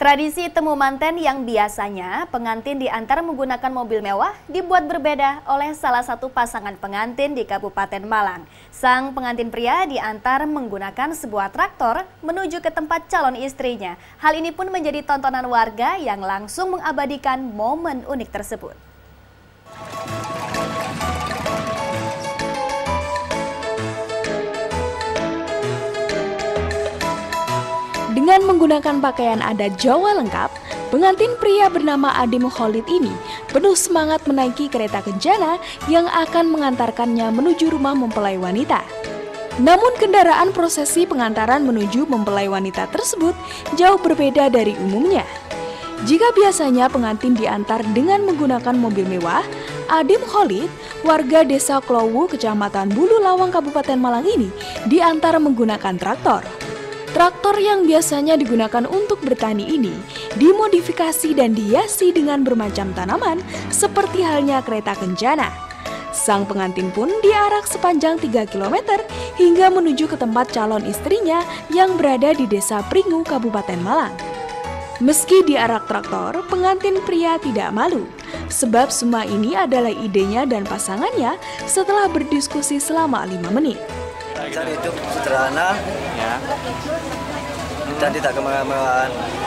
Tradisi temu manten yang biasanya pengantin diantar menggunakan mobil mewah dibuat berbeda oleh salah satu pasangan pengantin di Kabupaten Malang. Sang pengantin pria diantar menggunakan sebuah traktor menuju ke tempat calon istrinya. Hal ini pun menjadi tontonan warga yang langsung mengabadikan momen unik tersebut. Dengan menggunakan pakaian adat Jawa lengkap, pengantin pria bernama Adim Khalid ini penuh semangat menaiki kereta kencana yang akan mengantarkannya menuju rumah mempelai wanita. Namun kendaraan prosesi pengantaran menuju mempelai wanita tersebut jauh berbeda dari umumnya. Jika biasanya pengantin diantar dengan menggunakan mobil mewah, Adim Khalid, warga desa Klowu, Kecamatan Bulu Lawang, Kabupaten Malang ini diantar menggunakan traktor. Traktor yang biasanya digunakan untuk bertani ini dimodifikasi dan dihiasi dengan bermacam tanaman seperti halnya kereta kencana. Sang pengantin pun diarak sepanjang 3 km hingga menuju ke tempat calon istrinya yang berada di Desa Pringu, Kabupaten Malang. Meski diarak traktor, pengantin pria tidak malu, sebab semua ini adalah idenya dan pasangannya setelah berdiskusi selama 5 menit. Cari hidup sederhana ya, dan tidak kemewah-mewahan.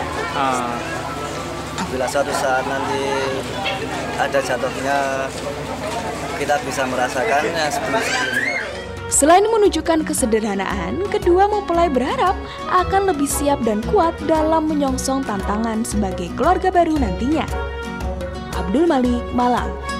Bila suatu saat nanti ada jatuhnya, kita bisa merasakannya sebelum-sebelumnya. Selain menunjukkan kesederhanaan, kedua mempelai berharap akan lebih siap dan kuat dalam menyongsong tantangan sebagai keluarga baru nantinya. Abdul Malik, Malang.